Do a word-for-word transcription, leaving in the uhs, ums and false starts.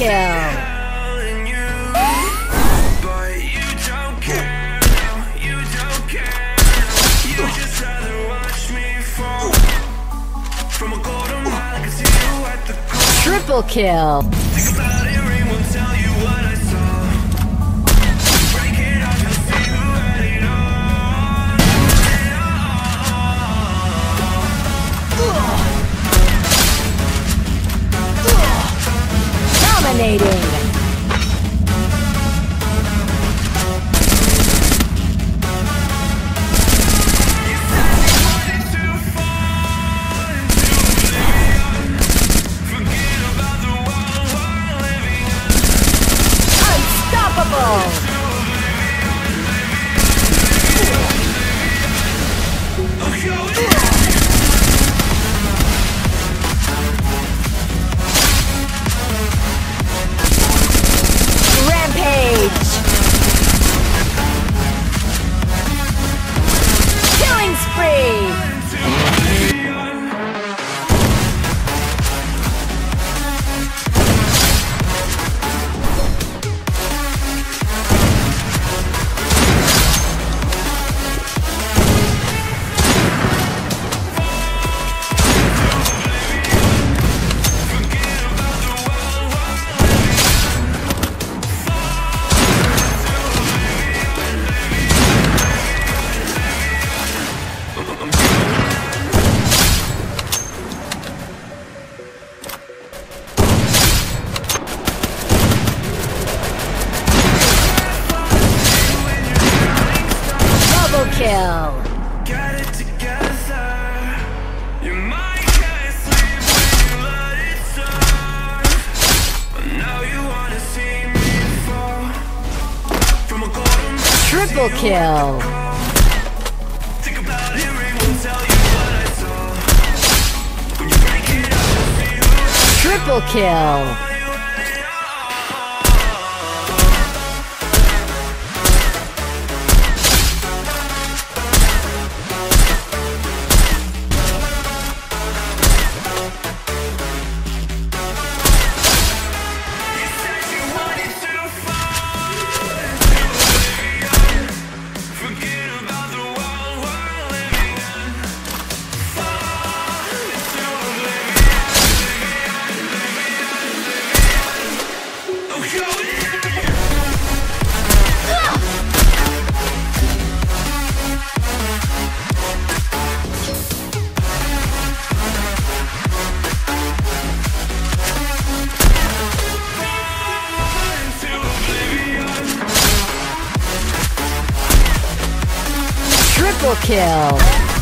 kill. Triple kill. Dominating. Kill. Get it together. Your mind can't sleep when you let it start. But now you wanna see me fall from a golden triple kill. Think about it, ring will tell you what I saw. When you break it up, you'll see who. Triple kill. Triple kill.